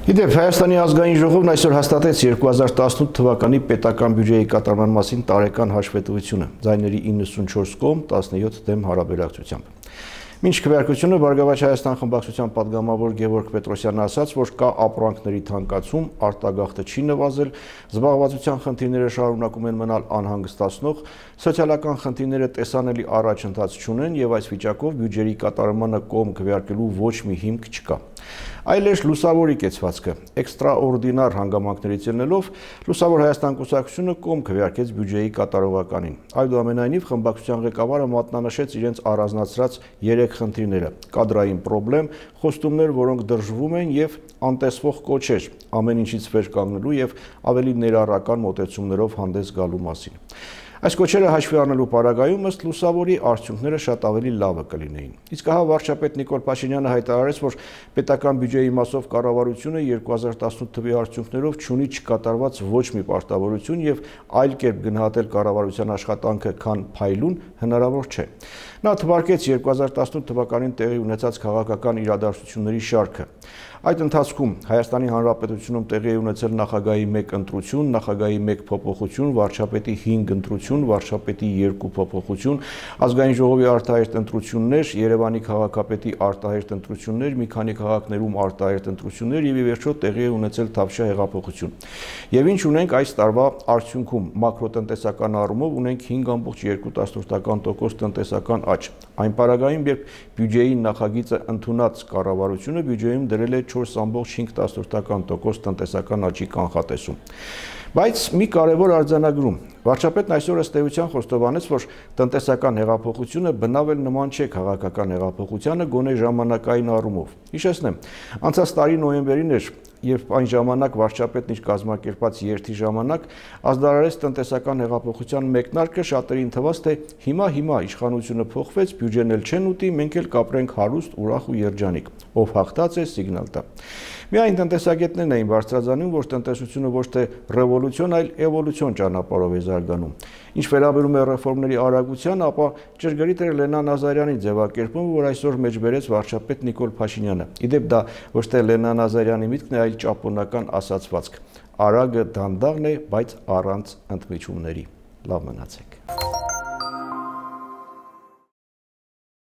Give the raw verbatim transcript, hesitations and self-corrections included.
Իդեպ Հայաստանի ազգային ժողովն այսօր հաստատեց երկու հազար տասնութ թվականի պետական բյուջեի կատարման մասին տարեկան հաշվետվությունը, ձայների իննսունչորս կողմ, տասնյոթ դեմ հարաբերակցությամբ։ Մինչ քվեարկությունը Բարգավաճ Հայաստան խմբակցության падգամավոր Գևորգ Պետրոսյանն ասաց, որ կա ապրանքների թանկացում, արտագաղթը չի նվազել, զբաղվածության խնդիրները շարունակում են մնալ անհանգստացնող, սոցիալական խնդիրները տեսանելի առաջընթաց չունեն եւ այս վիճակով բյուջեի կատարմանը կողմ քվեարկելու ոչ մի հիմք չկա։ Այլեշ լուսավորի կեցվածքը, էքստրաորդինար հանգամանքներից ելնելով, Լուսավոր Հայաստան կուսակցությունը կողմ քվեարկեց բյուջեի կատարողականին։ Այդուամենայնիվ խմբակցության ղեկավարը մատնանշեց իրենց առանձնացրած երեք խնդիրները՝ կադրային պրոբլեմ, խոստումներ, որոնք դրժվում են եւ անտեսվող կոչեր, ամեն ինչից վեր կանգնելու եւ ավելի ներառական մոտեցումներով հանդես գալու մասին։ Այս կոչերը հաշվի առնելու պարագայում ըստ Լուսավորի արդյունքները շատ ավելի լավը կլինեին։ Իսկ ահա վարչապետ Նիկոլ Փաշինյանը հայտարարեց, որ պետական բյուջեի մասով կառավարությունը երկու հազար տասնութ թվականի արդյունքներով չունի չկատարված ոչ մի պարտավորություն եւ այլ կերպ գնահատել կառավարության աշխատանքը, քան փայլուն հնարավոր չէ։ Նա թվարկեց երկու հազար տասնութ թվականին տեղի ունեցած քաղաքական իրադարձությունների շարքը։ Այդ ընթացքում Հայաստանի Հանրապետությունում տեղի է ունեցել նախագահի մեկ ընտրություն, նախագահի մեկ փոփոխություն, վարչապետի հինգ ընտրություն, վարչապետի երկու փոփոխություն, ազգային ժողովի արտահերթ ընտրություններ, Երևանի քաղաքապետի արտահերթ ընտրություններ, մի քանի քաղաքներում արտահերթ ընտրություններ եւ ի վերջո տեղի է ունեցել Թավշյա հեղափոխություն։ Եվ ինչ ունենք այս տարվա արդյունքում, մակրոտնտեսական առումով ունենք հինգ ամբողջ երկու տոկոս տնտեսական աճ։ Այն պարագայում, երբ բյուջեի նախագիծը ընդունած կառավարությունը բյուջեում դրել է չորս ամբողջ հինգ տոկոս տնտեսական աճի կանխատեսում։ Բայց մի կարևոր արձանագրում։ Վարչապետն այսօր ըստ էության խոստովանեց, որ տնտեսական հեղափոխությունը բնավ էլ նման չէ քաղաքական հեղափոխությանը գոնե ժամանակային առումով։ Հիշեցնեմ, անցած տարի նոյեմբերին էր, երբ այն ժամանակ վարչապետն իր կազմակերպած երթի ժամանակ ազդարարեց տնտեսական հեղափոխության մեկնարկը, շատերին թվաց, թե հիմա հիմա իշխանությունը փոխվեց, բյուջեն էլ չեն ուտի, մենք էլ կապրենք հարուստ, ուրախ ու երջանիկ։ Ով հաղթած է, սիգնալ տա։ Միայն տնտեսագետներն էին բարձրաձայնում, որ տնտեսությունը ոչ թե ռևոլյուցիոն, այլ էվոլյուցիոն ճանապարհով է զարգանում։ Ինչ վերաբերում է ռեֆորմների արագությանը, ապա ճշգրիտ էր Լենա Նազարյանի ձևակերպումը, որ այսօր մեջբերեց վարչապետ Նիկոլ Փաշինյանը։ Իդեպ դա ոչ թե Լենա Նազարյանի միտքն է, այլ ճապոնական ասացվածք։ Արագը դանդաղն է, բայց առանց ընդմիջումների։ Լավ մնացեք։